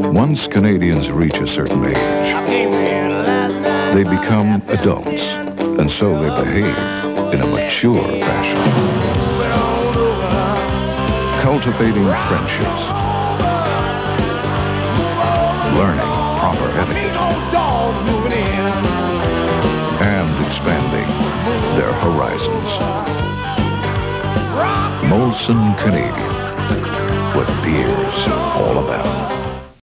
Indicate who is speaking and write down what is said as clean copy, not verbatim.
Speaker 1: Once Canadians reach a certain age, they become adults, and so they behave in a mature fashion. Cultivating friendships, learning proper etiquette, and expanding their horizons. Molson Canadian, what beer's all about.